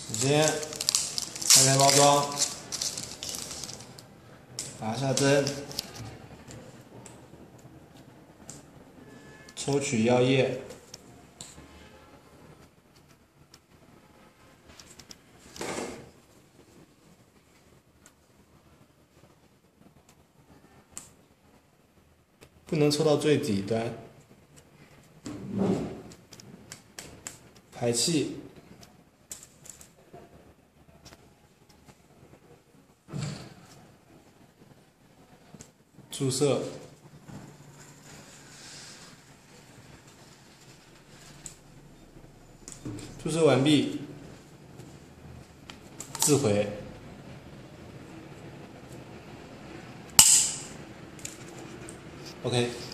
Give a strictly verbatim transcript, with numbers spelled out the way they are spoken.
首先拆开包装，打下针，抽取药液，不能抽到最底端，排气。 注射，注射完毕，自回。OK。